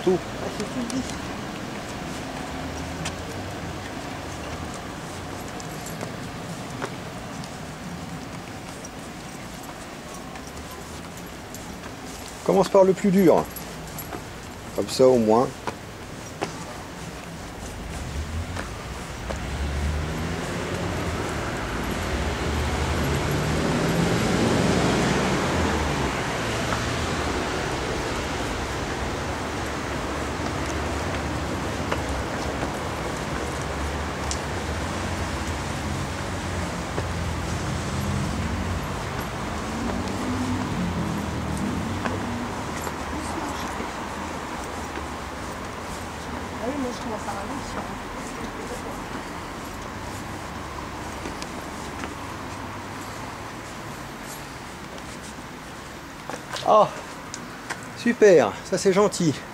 surtout. Ah, c'est tout dit. Commence par le plus dur. Comme ça au moins. Ah oui, moi je commence à ralentir. Ah, super, ça c'est gentil.